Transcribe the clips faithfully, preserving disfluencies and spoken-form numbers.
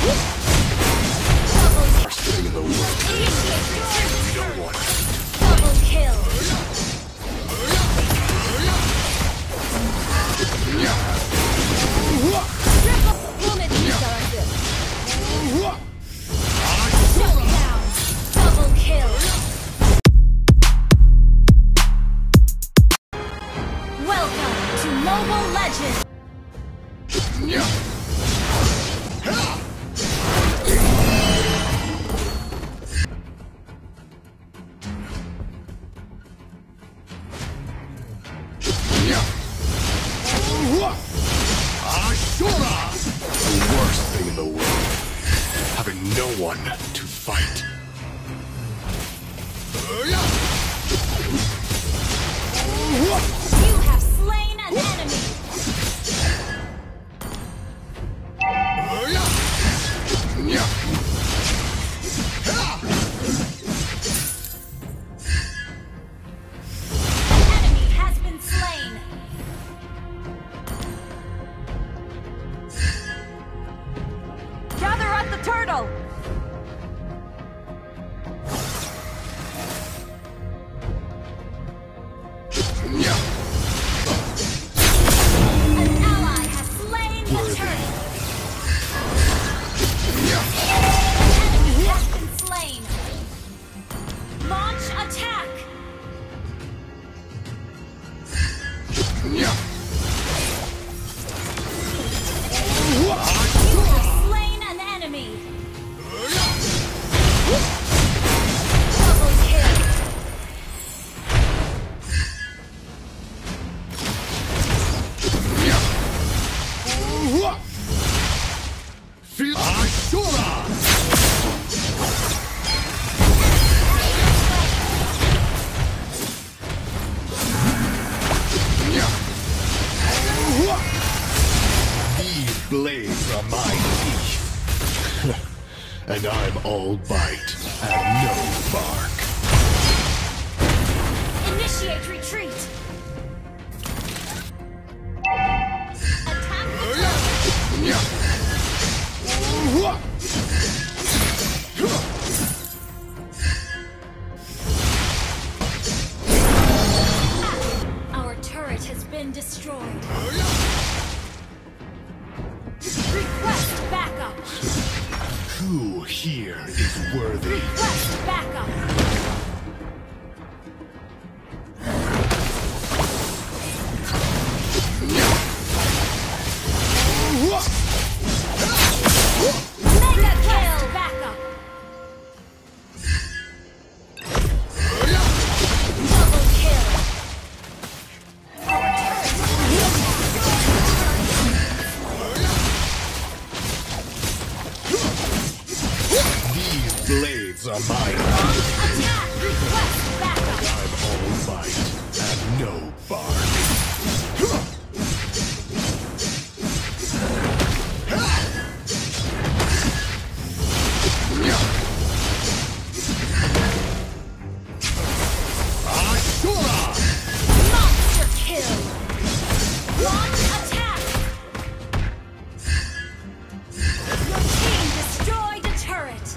Worst thing in the world. No one. Double kill. Shut down. Double kill. Welcome to Mobile Legends. The worst thing in the world. Having no one to fight. You have slain an enemy. An enemy has been slain. Gather at the turtle. An ally has slain the turtle. An enemy has been slain. Launch attack. You have slain an enemy. Double kill. Feel Ashura! These blades are my teeth. And I'm all bite and no bark. Initiate retreat. Attack the turret. Our turret has been destroyed. Request backup. Who here is worthy? Request backup. Mega kill backup. Double kill. Our These blades are mine. attack. Request backup. I'm all bite and no bark. Ashura! Monster kill. Launch attack. Your team destroyed a turret.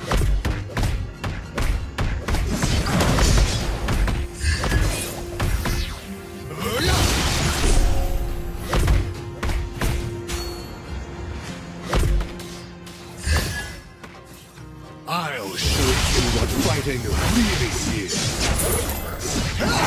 I'll show you what fighting really is.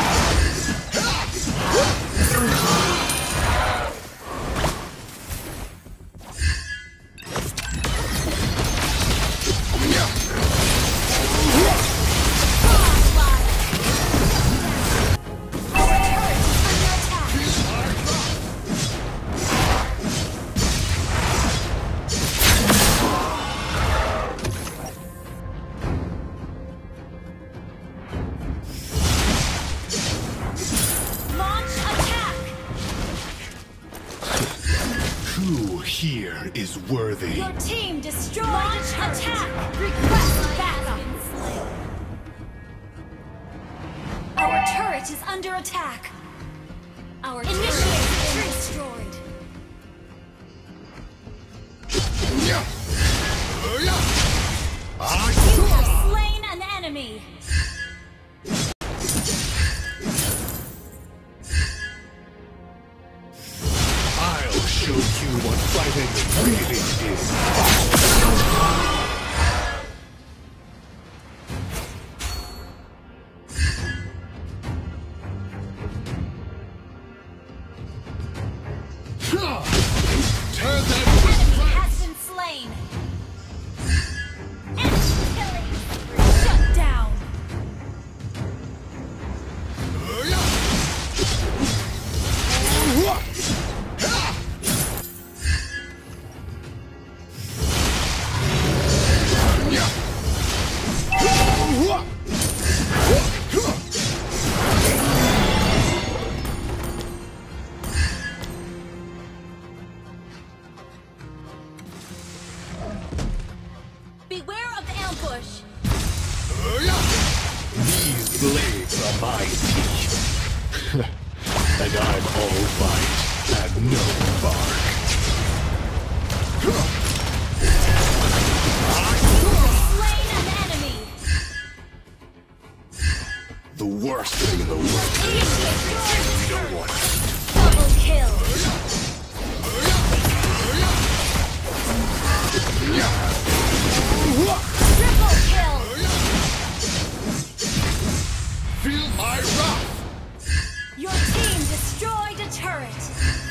Who here is worthy? Your team destroyed Launch attack! Request backup! Our turret is under attack! Our turret is destroyed! You have slain an enemy. I'll show you what fighting really is. Turn them to Enemy has shreds! been slain. Enemy killing. Shut down. Beware of ambush. These blades are my teeth. And I'm all bite and no bark. Slain an enemy. The worst thing in the world. Initiate your No one. double kill. Triple kill. Feel my wrath! Your team destroyed a turret.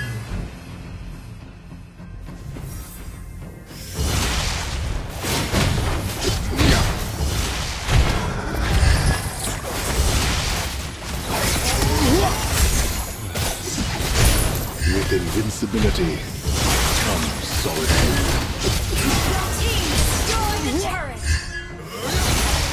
With invincibility comes solitude. Your team destroyed a turret.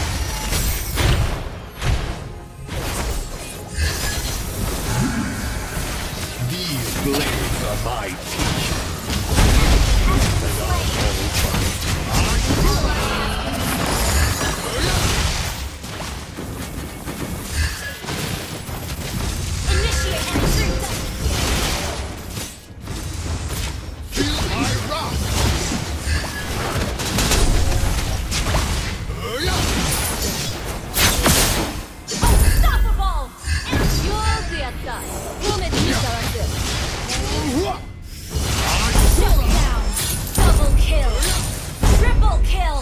These blades are my teeth. And I'm all bite. Initiate retreat. Feel my wrath! Unstoppable. You'll be a dust. Shut down. Double kill. Triple kill.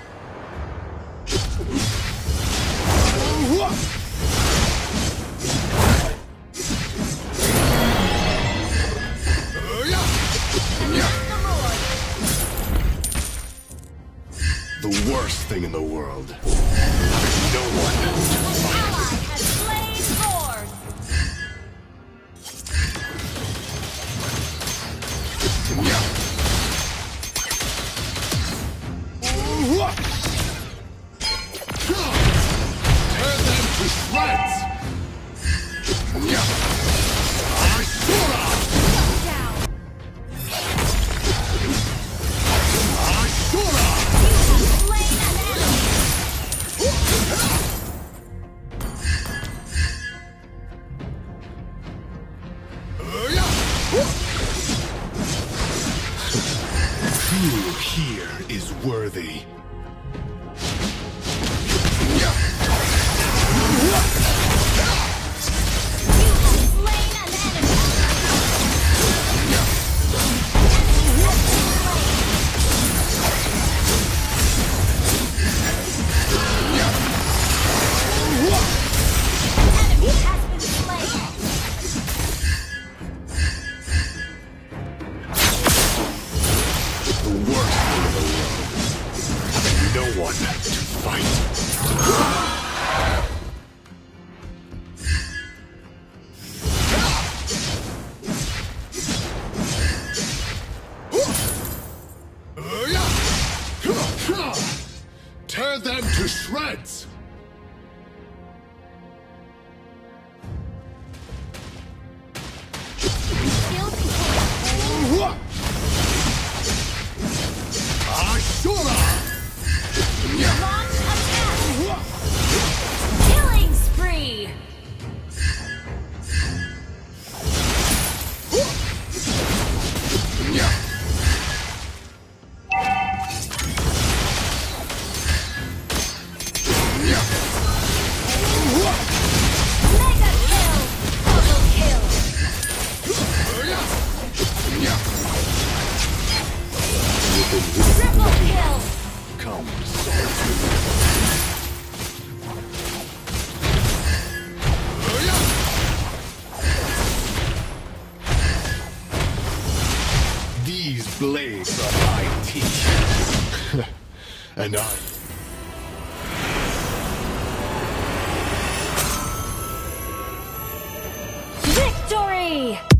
The worst thing in the world. No one to fight. Ally has slain Lord. Turn them to shreds! Ashura! Shut down. Ashura! You have slain an enemy. Who here is worthy? You have slain an enemy. Enemy has been slain. Enemy has been slain. The worst thing in the world. And no one to fight. Tear them to shreds! Shield contained. Ashura! Launch attack. Killing spree. Blades are my teeth. And I... Victory!